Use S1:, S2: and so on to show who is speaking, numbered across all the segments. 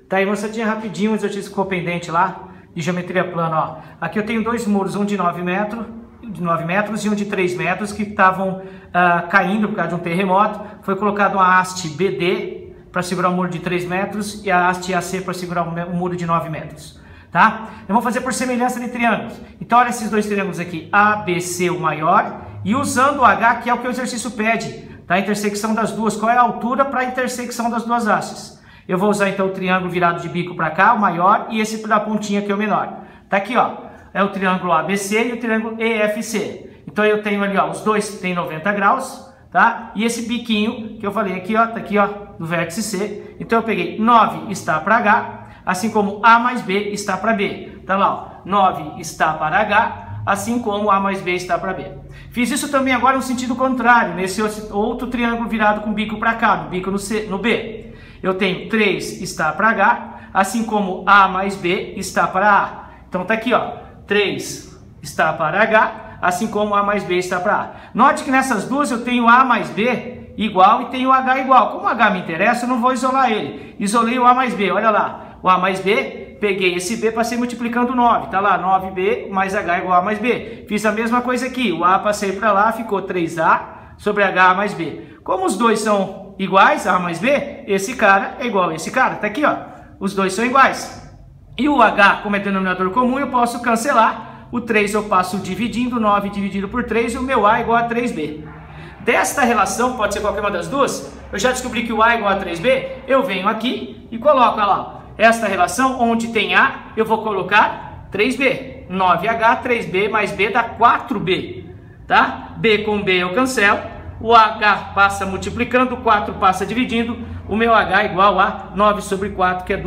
S1: Tá aí, moçadinha, rapidinho, um exercício que ficou pendente lá, de geometria plana, ó. Aqui eu tenho dois muros, um de 9 metros e um de 3 metros, que estavam caindo por causa de um terremoto. Foi colocado uma haste BD para segurar um muro de 3 metros e a haste AC para segurar um muro de 9 metros. Tá? Eu vou fazer por semelhança de triângulos. Então, olha esses dois triângulos aqui, ABC, o maior, e usando o H, que é o que o exercício pede, tá? A intersecção das duas, qual é a altura para a intersecção das duas hastes. Eu vou usar então o triângulo virado de bico para cá, o maior, e esse da pontinha que é o menor. Tá aqui, ó, é o triângulo ABC e o triângulo EFC. Então eu tenho ali, ó, os dois tem 90 graus, tá? E esse biquinho que eu falei aqui, ó, tá aqui, ó, do vértice C. Então eu peguei 9 está para H, assim como A mais B está para B. Tá lá, ó, 9 está para H, assim como A mais B está para B. Fiz isso também agora no sentido contrário, nesse outro triângulo virado com bico para cá, no bico no B. Eu tenho 3 está para H, assim como A mais B está para A. Então tá aqui, ó, 3 está para H, assim como A mais B está para A. Note que nessas duas eu tenho A mais B igual e tenho H igual. Como o H me interessa, eu não vou isolar ele. Isolei o A mais B, olha lá. O A mais B, peguei esse B, passei multiplicando 9. Tá lá, 9B mais H igual a mais B. Fiz a mesma coisa aqui. O A passei para lá, ficou 3A sobre H mais B. Como os dois são iguais, A mais B, esse cara é igual a esse cara. Tá aqui, ó. Os dois são iguais. E o H, como é denominador comum, eu posso cancelar. O 3 eu passo dividindo, 9 dividido por 3, e o meu A é igual a 3B. Desta relação, pode ser qualquer uma das duas, eu já descobri que o A é igual a 3B, eu venho aqui e coloco, olha lá, esta relação, onde tem A, eu vou colocar 3B. 9H, 3B mais B dá 4B, tá? B com B eu cancelo, o H passa multiplicando, o 4 passa dividindo, o meu H é igual a 9 sobre 4, que é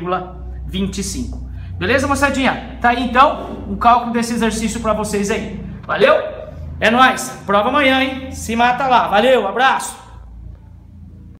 S1: 2,25. Beleza, moçadinha? Tá aí, então, o cálculo desse exercício para vocês aí. Valeu? É nóis. Prova amanhã, hein? Se mata lá. Valeu, abraço.